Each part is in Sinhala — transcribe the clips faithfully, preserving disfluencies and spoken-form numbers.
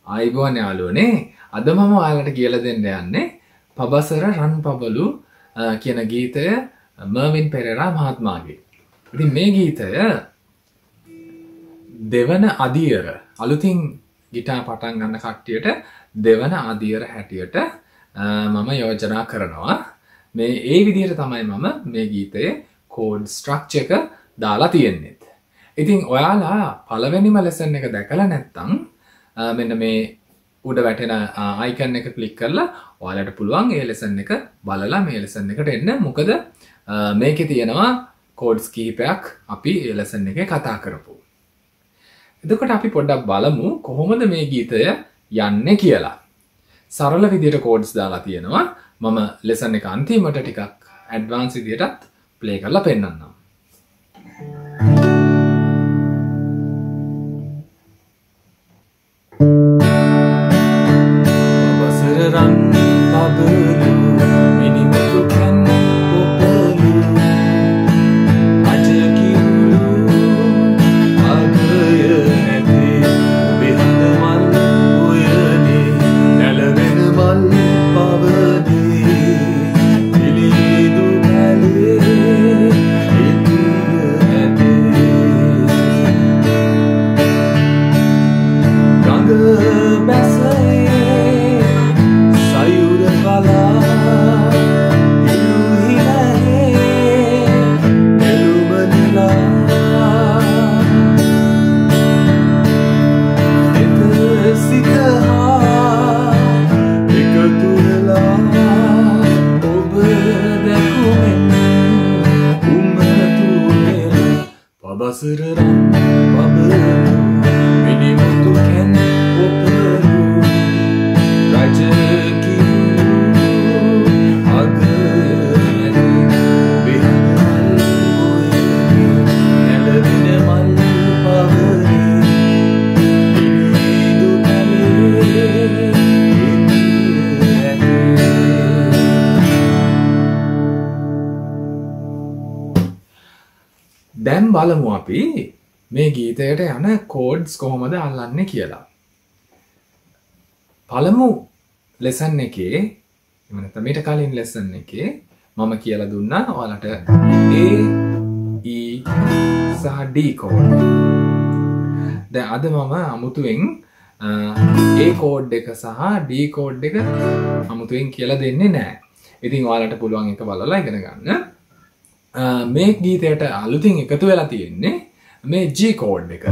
ආයිබෝන් යාළුවනේ අද මම ඔයාලට කියලා දෙන්න යන්නේ පබසර රන් පබලු කියන ගීතය මර්වින් පෙරේරා මහත්මයාගේ. ඉතින් මේ ගීතය දෙවන අදියර අලුතින් ගිටාර් පටන් ගන්න කට්ටියට දෙවන අදියර හැටියට මම යෝජනා කරනවා. මේ ඒ විදිහට තමයි මම මේ ගීතයේ කෝඩ් ස්ට්‍රක්චර් එක දාලා තියෙන්නේ. ඉතින් ඔයාලා පළවෙනිම ලෙසන් එක දැකලා නැත්නම් මෙන්න මේ උඩ වැටෙන අයිකන් එක ක්ලික් කරලා ඔයාලට පුළුවන් ඒ ලෙසන් එක බලලා මේ ලෙසන් එකට එන්න. මොකද මේකේ තියෙනවා කෝඩ්ස් කිහිපයක් අපි ඒ ලෙසන් එකේ කතා කරපු. එතකොට අපි පොඩ්ඩක් බලමු කොහොමද මේ ගීතය යන්නේ කියලා. සරල විදිහට කෝඩ්ස් දාලා තියෙනවා. මම ලෙසන් එක අන්තිමට ටිකක් ඇඩ්වාන්ස් විදිහටත් ප්ලේ කරලා පෙන්නන්නම්. Run, pabulu, ini bukan popelu, aja kiulu, agaya nete, behanda mal, uyane, nalavena mal, pavane, dilidu kale, etiya nete, ganga basaye. Pabasararan pabalu ini mutukan popelu raja kiulu agayane behanal uyane nalavina mal pavane inidu kale දැන් බලමු අපි මේ ගීතයට යන කෝඩ්ස් කොහොමද අල්ලන්නේ කියලා. පළමු ලෙසන් එකේ එහෙම නැත්නම් ඊට කලින් ලෙසන් එකේ මම කියලා දුන්නා ඔයාලට A E සහ D කෝඩ්. දැන් අද මම අමුතුවෙන් A කෝඩ් එක සහ D කෝඩ් එක අමුතුවෙන් කියලා දෙන්නේ නැහැ. ඉතින් ඔයාලට පුළුවන් එක බලලා ඉගෙන ගන්න. මේ ගීතයට අලුතින් එකතු වෙලා තියෙන්නේ මේ G කෝඩ් එක.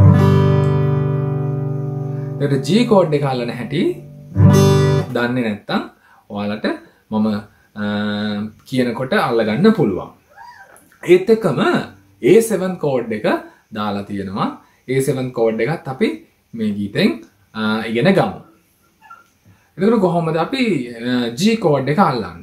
ඒකට G කෝඩ් එක අල්ලන හැටි දන්නේ නැත්නම් ඔයාලට මම කියනකොට අල්ලගන්න පුළුවන්. ඒත් එක්කම A seven කෝඩ් එක දාලා තියෙනවා. A seven කෝඩ් එකත් අපි මේ ගීතෙන් ඉගෙන ගමු. එතකොට කොහොමද අපි G කෝඩ් එක අල්ලන්නේ?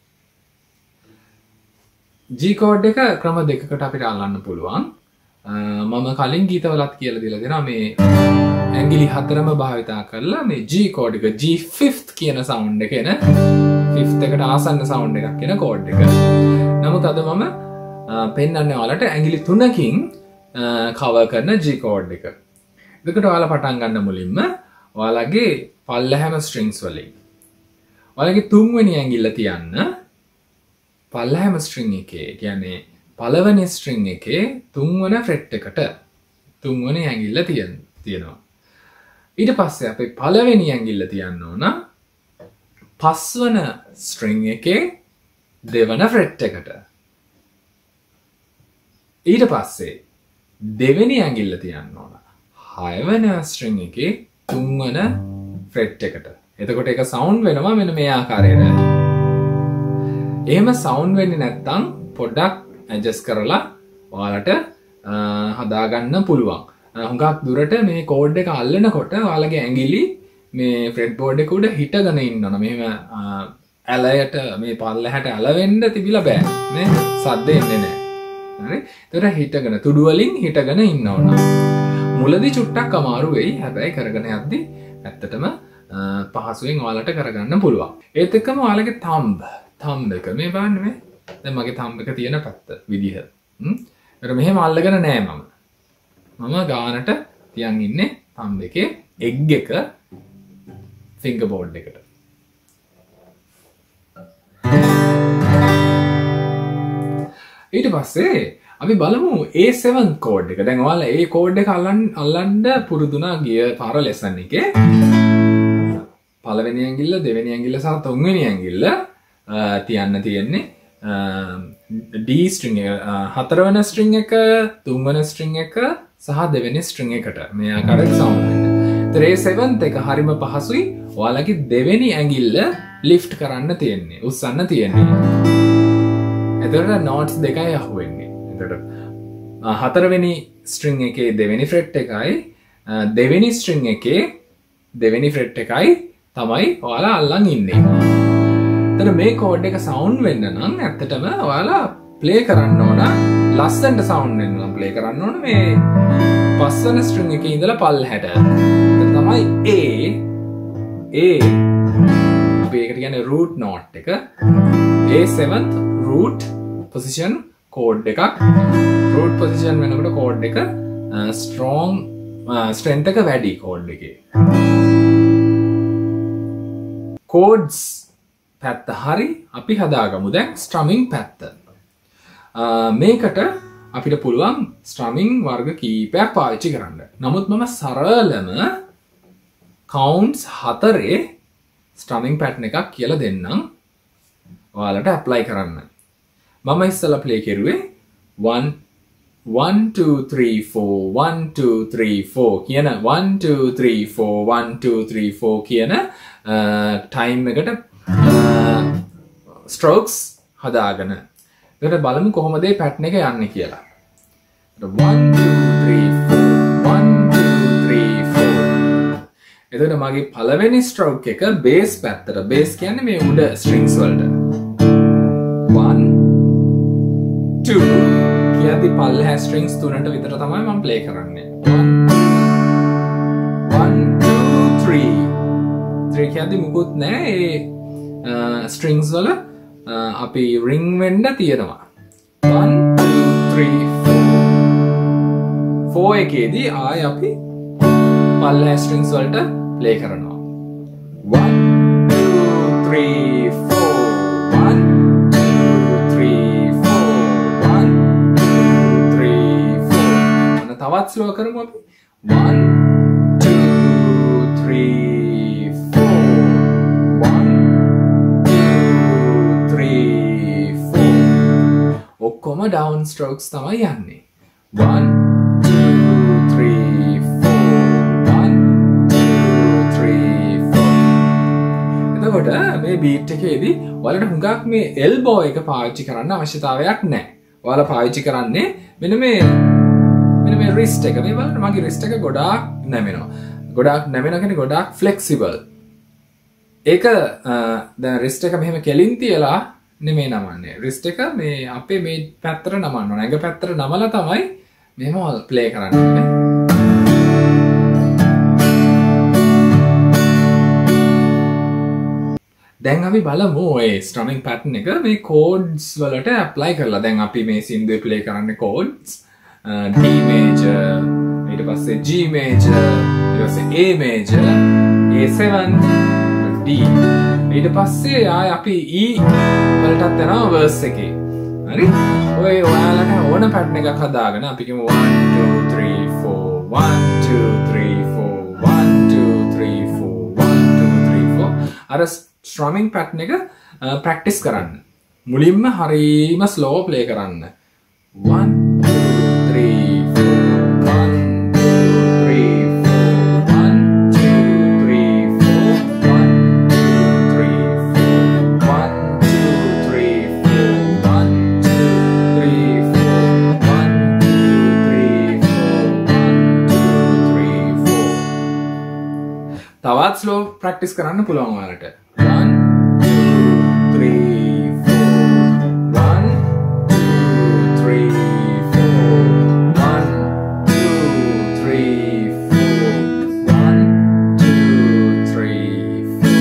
G කෝඩ් එක ක්‍රම දෙකකට අපිට අල්ලන්න පුළුවන්. මම කලින් ගීතවලත් කියලා දීලා දෙනවා මේ ඇඟිලි හතරම භාවිතා කරලා මේ G කෝඩ් එක G fifth කියන සවුන්ඩ් එක එන fifth එකට ආසන්න සවුන්ඩ් එකක් එන කෝඩ් එක. නමුත් අද මම පෙන්වන්නේ ඔයාලට ඇඟිලි තුනකින් කවර් කරන G කෝඩ් එක. එතකොට ඔයාලා පටන් ගන්න මුලින්ම ඔයාලගේ පල්ලහැම ස්ට්‍රින්ග්ස් වලින් ඔයාලගේ තුන්වෙනි ඇඟිල්ල තියන්න පල්ලහැම ස්ට්‍රින්ග් එකේ කියන්නේ පළවෙනි ස්ට්‍රින්ග් එකේ තුන්වන ෆ්‍රෙට් එකට තුන්වෙනි ඇඟිල්ල තියන තියෙනවා. ඊට පස්සේ අපි පළවෙනි ඇඟිල්ල තියන්න ඕන පස්වන ස්ට්‍රින්ග් එකේ දෙවන ෆ්‍රෙට් එකට. ඊට පස්සේ දෙවෙනි ඇඟිල්ල තියන්න ඕන හයවන ස්ට්‍රින්ග් එකේ තුන්වන ෆ්‍රෙට් එකට. එතකොට ඒක සවුන්ඩ් වෙනවා මෙන්න මේ ආකාරයට. එහෙම සවුන්ඩ් වෙන්නේ නැත්නම් පොඩ්ඩක් ඇඩ්ජස්ට් කරලා ඔයාලට හදාගන්න පුළුවන්. හුඟක් දුරට මේ කෝඩ් එක අල්ලනකොට ඔයාලගේ ඇඟිලි මේ ෆ්‍රෙට් බෝඩ් එක උඩ හිටගෙන ඉන්න ඕන. මෙහෙම ඇලයට මේ පල්ලහැට ඇලවෙන්න තිබිලා බෑ. නේ? සද්ද එන්නේ නැහැ. හරි? ඒතර හිටගෙන තුඩු වලින් හිටගෙන ඉන්න ඕන. මුලදී චුට්ටක් අමාරු වෙයි. හැබැයි කරගෙන යද්දි ඇත්තටම පහසුවෙන් ඔයාලට කරගන්න පුළුවන්. ඒත් එක්කම ඔයාලගේ තම්බ් තම්බ් එක මේ බලන්න මේ දැන් මගේ තම්බ් එක තියෙන පැත්ත විදිහ. හ්ම්. ඒකට මෙහෙම අල්ලගෙන නෑ මම. මම ගානට තියන් ඉන්නේ තම්බ් එකේ එග් එක fingerboard එකට. ඊට පස්සේ අපි බලමු A seven chord එක. දැන් ඔයාලා ඒ chord එක අල්ලන්න අල්ලන්න පුරුදුනා ගිය පාර lesson එකේ. පළවෙනි ඇඟිල්ල, දෙවෙනි ඇඟිල්ල සහ තුන්වෙනි ඇඟිල්ල තියන්න තියෙන්නේ D string එක, හතරවන string එක, තුන්වන string එක සහ දෙවෙනි string එකට. මේ ආකාරයට sound වෙන්න. ඒතර A seventh එක හරිම පහසුයි. ඔයාලගේ දෙවෙනි ඇඟිල්ල lift කරන්න තියෙන්නේ, උස්සන්න තියෙන්නේ. එතකොට notes දෙකයි අහුවෙන්නේ. එතකොට හතරවෙනි string එකේ දෙවෙනි fret එකයි දෙවෙනි string එකේ දෙවෙනි fret එකයි තමයි ඔයාලා අල්ලන් ඉන්නේ. එතකොට මේ chord එක sound වෙන්න නම් ඇත්තටම ඔයාලා play කරන්න ඕන, ලස්සනට sound වෙන්න නම් play කරන්න ඕන මේ පස්වන string එකේ ඉඳලා පල්ලහැට. එතකොට තමයි A A අපි ඒකට කියන්නේ root note එක. A seventh root position chord එකක්. root position වෙනකොට chord එක strong strength එක වැඩි chord එකේ. chords පැත්ත හරි අපි හදාගමු දැන් strumming පැත්ත. මේකට අපිට පුළුවන් strumming වර්ග කීපයක් පාවිච්චි කරන්න. නමුත් මම සරලම counts හතරේ strumming pattern එකක් කියලා දෙන්නම් ඔයාලට apply කරන්න. මම ඉස්සෙල්ලා play කරුවේ one one two three four one two three four කියන one two three four one two three four කියන time එකට strokes හදාගෙන ඊට බලමු කොහොමද මේ pattern එක යන්නේ කියලා. one two three four one two three four. එතකොට මගේ පළවෙනි stroke එක bass පැත්තට. bass කියන්නේ මේ උඩ strings වලට. one two කියද්දි පල්ලෙහා strings තුනට විතර තමයි මම play කරන්නේ. one one two three three කියද්දි මුකුත් නැහැ. ඒ strings වල අපි ring වෙන්න තියෙනවා. one two three four four එකේදී ආයි අපි පල්ලෙහා strings වලට play කරනවා. one two three four one තවත් slow කරමු අපි. one two three four one two three four. ඔක්කොම down strokes තමයි යන්නේ. one two three four one two three four. එතකොට මේ beat එකේදී ඔයාලට හුඟක් මේ elbow එක පාවිච්චි කරන්න අවශ්‍යතාවයක් නැහැ. ඔයාලා පාවිච්චි කරන්නේ මෙන්න මේ මේ wrist එක. මේ බලන්න මගේ wrist එක ගොඩාක් නැමෙනවා. ගොඩාක් නැමෙනවා කියන්නේ ගොඩාක් flexible. ඒක දැන් wrist එක මෙහෙම කෙලින් තියලා නෙමෙයි නමන්නේ. wrist එක මේ අපේ මේ පැත්තට නමන්න ඕන. ඇඟ පැත්තට නමලා තමයි මෙහෙම play කරන්නේ. දැන් අපි බලමු ඔය strumming pattern එක මේ chords වලට apply කරලා. දැන් අපි මේ සින්දුවේ play කරන්නේ chords Uh, D major, ඊට පස්සේ G major, ඊට පස්සේ A major, A seven, D. ඊට පස්සේ ආය අපි E වලටත් යනවා verse එකේ. හරි? ඔය ඔයාලට ඕන pattern එකක් හදාගෙන අපි කියමු one two three four one two three four one two three four one two three four. අර strumming pattern එක practice කරන්න. මුලින්ම හරීම slow play කරන්න. one තවත් slow practice කරන්න පුළුවන් ඔයාලට. one two three four one two three four one two three four one two three four.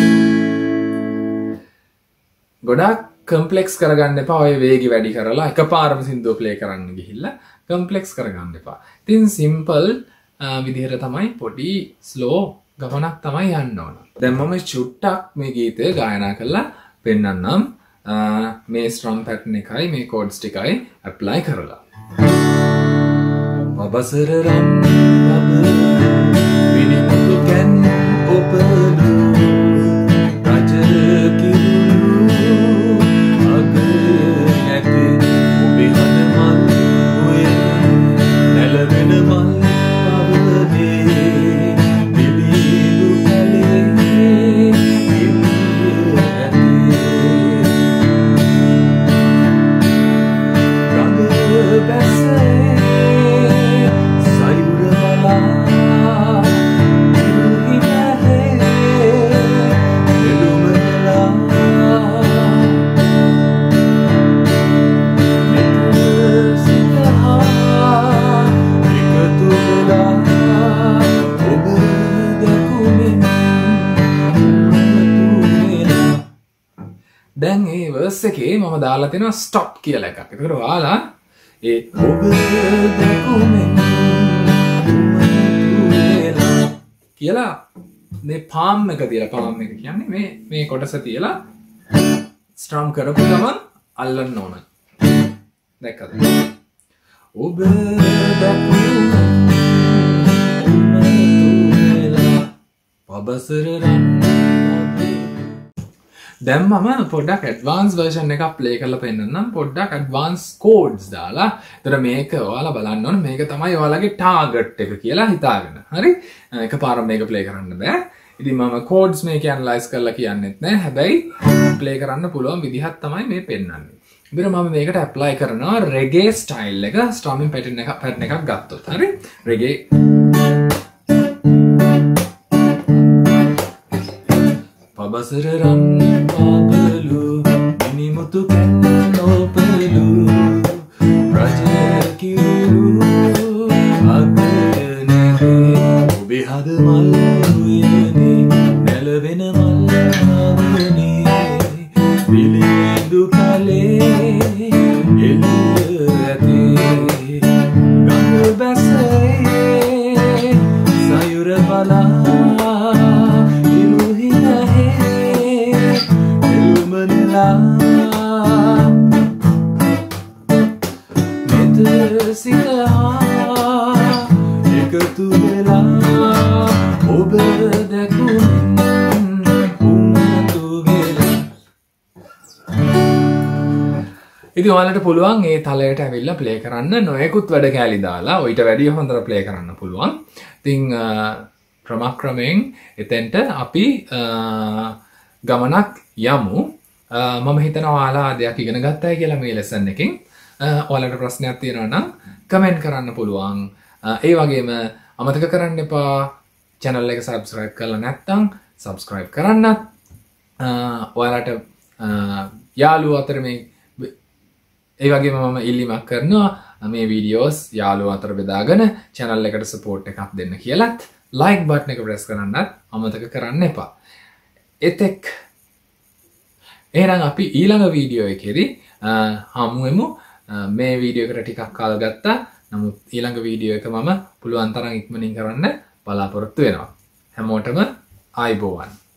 ගොඩාක් complex කරගන්න එපා. ඔය වේගය වැඩි කරලා එකපාරම සින්දුව play කරන්න ගිහිල්ලා complex කරගන්න එපා. ඉතින් simple විදිහට තමයි පොඩි slow ගමනක් තමයි යන්න ඕන. දැන් මම චුට්ටක් මේ ගීතය ගායනා කරලා පෙන්නන්නම්. මේ ස්ට්‍රම් පැටර්න් එකයි මේ කෝඩ්ස් ටිකයි ඇප්ලයි කරලා. පබසර රන් පබ විනිමුතු කැන් ඔපලු රජ කිරුළු අග නැති ඔබේ හද මල් ඔය නැලවෙන මල් පවනේ පිළිඳු කලේ දැන් ඒ වර්ස් එකේ මම දාලා තියෙනවා ස්ටොප් කියලා එකක්. ඒකට ඔයාලා ඒ ඔබ දැකුමෙන් කියලා මේ පාම් එක තියලා පාම් එක කියන්නේ මේ මේ කොටස තියලා ස්ට්‍රම් කරපු ගමන් අල්ලන්න ඕන. දැක්කද? ඔබ දැකුමෙන් පබසර රන් දැන් මම පොඩ්ඩක් ඇඩ්වාන්ස් වර්ෂන් එකක් ප්ලේ කරලා පෙන්නන්නම්. පොඩ්ඩක් ඇඩ්වාන්ස් කෝඩ්ස් දාලා. ඒතර මේක ඔයාලා බලන්න ඕනේ මේක තමයි ඔයාලගේ ටාගට් එක කියලා හිතාගෙන. හරි? එකපාරම මේක ප්ලේ කරන්න බෑ. ඉතින් මම කෝඩ්ස් මේක ඇනලයිස් කරලා කියන්නෙත් නෑ. හැබැයි ප්ලේ කරන්න පුළුවන් විදිහක් තමයි මේ පෙන්නන්නේ. ඉතින් මම මේකට ඇප්ලයි කරනවා රෙගේ ස්ටයිල් එක ස්ට්‍රමින් පැටර්න් එක පැටර්න් එකක් ගත්තොත්. හරි? රෙගේ පබසර රන් පාපලු මිනිමුතු කැන් ඔපලු රජ කිරුළු අග නැති ඔබේ හද මල් උයනේ නැලවෙන මල් ආවනේ පිළිඳු කලේ එළ ඇති ගඟ බැසේ සයුර බලා එකතු වෙලා ඔබ දැකුමෙන් උමතු වෙලා. ඉතින් ඔයාලට පුළුවන් මේ තලයට ඇවිල්ලා ප්ලේ කරන්න නොයෙකුත් වැඩ කෑලි දාලා ඔයිට වැඩිය හොඳට ප්ලේ කරන්න පුළුවන්. ඉතින් ක්‍රමක්‍රමයෙන් එතෙන්ට අපි ගමනක් යමු. මම හිතනවා ඔයාලා දෙයක් ඉගෙන ගත්තා කියලා මේ ලෙසන් එකෙන්. ඔයාලට ප්‍රශ්නයක් තියෙනවා නම් කමෙන්ට් කරන්න පුළුවන්. ඒ වගේම අමතක කරන්න එපා channel එක subscribe කරලා නැත්නම් subscribe කරන්නත්. ඔයාලට යාළුවෝ අතර මේ ඒ වගේම මම ඉල්ලීමක් කරනවා මේ වීඩියෝස් යාළුවෝ අතර බෙදාගෙන channel එකට support එකක් දෙන්න කියලාත් like button එක press කරන්නත් අමතක කරන්න එපා. එතෙක් එහෙනම් අපි ඊළඟ වීඩියෝ එකේදී හමු වෙමු. මේ වීඩියෝ එකට ටිකක් කාල ගත්තා. නමුත් ඊළඟ වීඩියෝ එක මම පුළුවන් තරම් ඉක්මනින් කරන්න බලාපොරොත්තු වෙනවා. හැමෝටම ආයුබෝවන්.